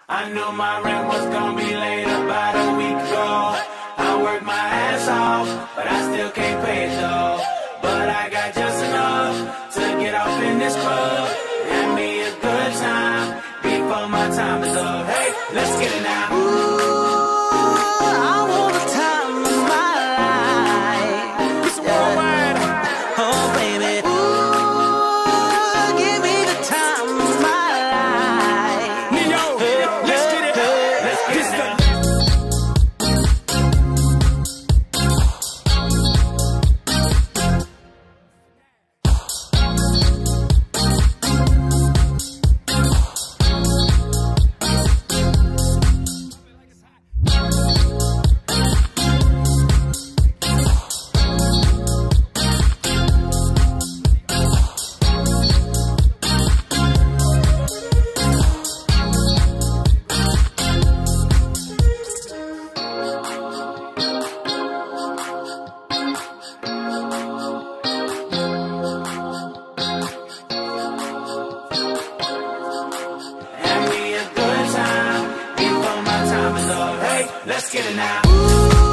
I knew my rent was gonna be late about a week ago. I worked my ass off, but I still can't pay it though. But I got just enough to get off in this club. Have me a good time before my time is up. Hey, let's get it now. Let's get it now.